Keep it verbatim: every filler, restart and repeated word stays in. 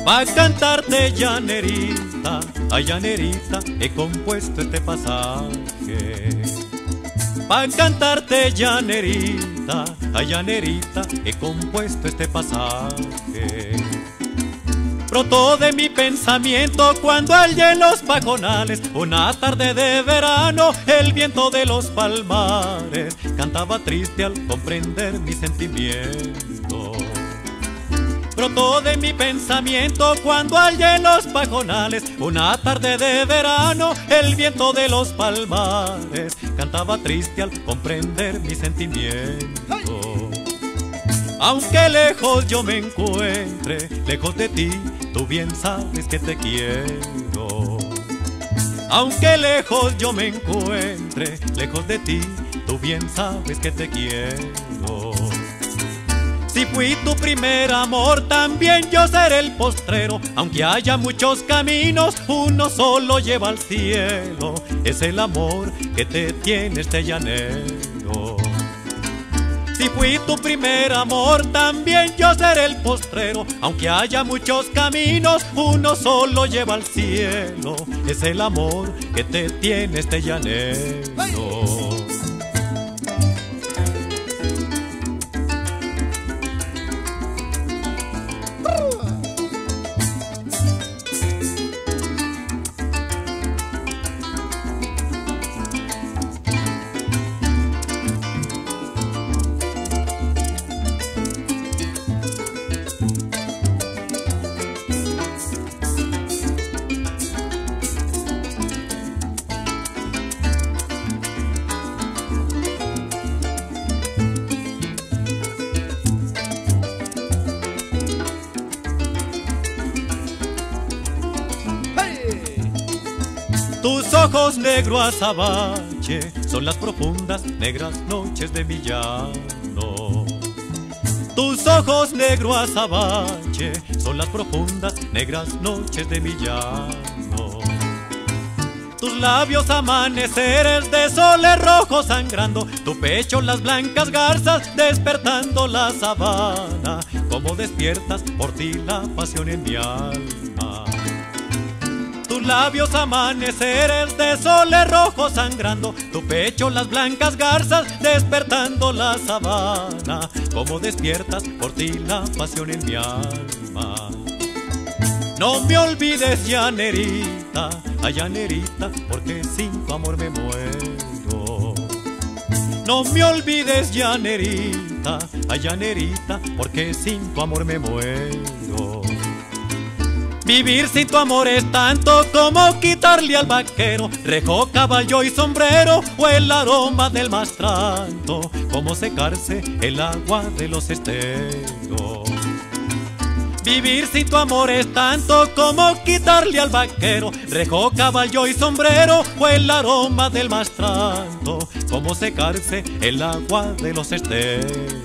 Pa' cantarte llanerita, ay llanerita, he compuesto este pasaje. Pa' cantarte llanerita, ay llanerita, he compuesto este pasaje. Brotó de mi pensamiento cuando hallé en los pajonales, una tarde de verano, el viento de los palmares cantaba triste al comprender mi sentimiento. Brotó de mi pensamiento cuando hallé en los pajonales, una tarde de verano, el viento de los palmares cantaba triste al comprender mi sentimiento. Aunque lejos yo me encuentre, lejos de ti, tú bien sabes que te quiero. Aunque lejos yo me encuentre, lejos de ti, tú bien sabes que te quiero. Si fui tu primer amor, también yo seré el postrero. Aunque haya muchos caminos, uno solo lleva al cielo. Es el amor que te tiene este llanero. Si fui tu primer amor, también yo seré el postrero. Aunque haya muchos caminos, uno solo lleva al cielo. Es el amor que te tiene este llanero. Tus ojos negro azabache son las profundas negras noches de mi llano. Tus ojos negro azabache son las profundas negras noches de mi llano. Tus labios amaneceres de soles rojos sangrando, tu pecho las blancas garzas despertando la sabana. Como despiertas por ti la pasión en mi alma. Tus labios amaneceres de soles rojos sangrando, tu pecho las blancas garzas despertando la sabana. Como despiertas por ti la pasión en mi alma. No me olvides llanerita, ay llanerita, porque sin tu amor me muero. No me olvides llanerita, ay llanerita, porque sin tu amor me muero. Vivir sin tu amor es tanto como quitarle al vaquero rejo, caballo y sombrero, o el aroma del mastranto, como secarse el agua de los esteros. Vivir sin tu amor es tanto como quitarle al vaquero rejo, caballo y sombrero, o el aroma del mastranto, como secarse el agua de los esteros.